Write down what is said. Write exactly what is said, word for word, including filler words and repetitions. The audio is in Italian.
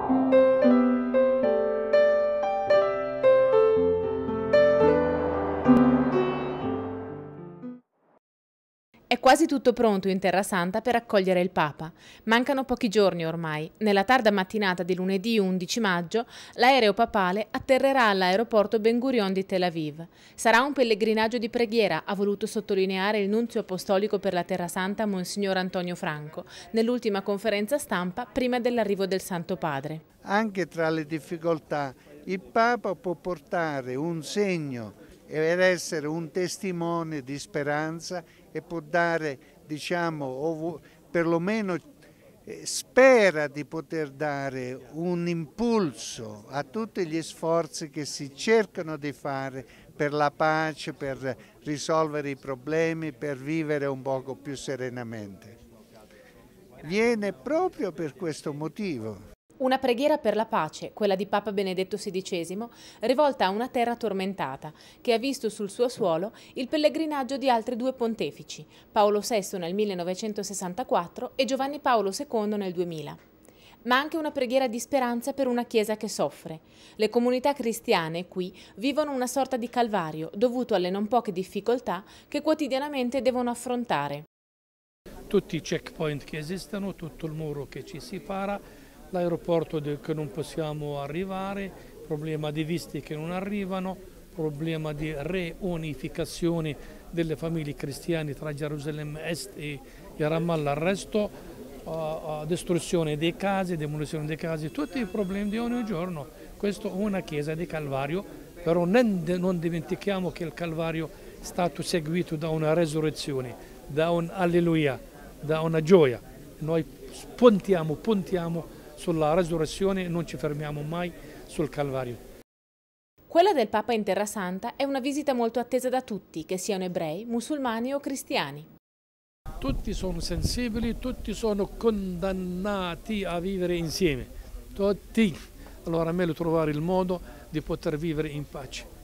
È quasi tutto pronto in Terra Santa per accogliere il Papa. Mancano pochi giorni ormai. Nella tarda mattinata di lunedì undici maggio, l'aereo papale atterrerà all'aeroporto Ben Gurion di Tel Aviv. Sarà un pellegrinaggio di preghiera, ha voluto sottolineare il nunzio apostolico per la Terra Santa, Monsignor Antonio Franco, nell'ultima conferenza stampa prima dell'arrivo del Santo Padre. Anche tra le difficoltà, il Papa può portare un segno ed essere un testimone di speranza e può dare, diciamo, perlomeno spera di poter dare un impulso a tutti gli sforzi che si cercano di fare per la pace, per risolvere i problemi, per vivere un poco più serenamente. Viene proprio per questo motivo. Una preghiera per la pace, quella di Papa Benedetto sedicesimo, rivolta a una terra tormentata, che ha visto sul suo suolo il pellegrinaggio di altri due pontefici, Paolo sesto nel millenovecentosessantaquattro e Giovanni Paolo secondo nel duemila. Ma anche una preghiera di speranza per una Chiesa che soffre. Le comunità cristiane qui vivono una sorta di calvario dovuto alle non poche difficoltà che quotidianamente devono affrontare. Tutti i checkpoint che esistono, tutto il muro che ci separa, l'aeroporto che non possiamo arrivare, problema di visti che non arrivano, problema di reunificazione delle famiglie cristiane tra Gerusalemme Est e Ramallah, il resto, uh, uh, distruzione dei case, demolizione dei case, tutti i problemi di ogni giorno. Questa è una chiesa di Calvario, però non, non dimentichiamo che il Calvario è stato seguito da una resurrezione, da un alleluia, da una gioia. Noi puntiamo, puntiamo sulla resurrezione e non ci fermiamo mai sul Calvario. Quella del Papa in Terra Santa è una visita molto attesa da tutti, che siano ebrei, musulmani o cristiani. Tutti sono sensibili, tutti sono condannati a vivere insieme, tutti. Allora è meglio trovare il modo di poter vivere in pace.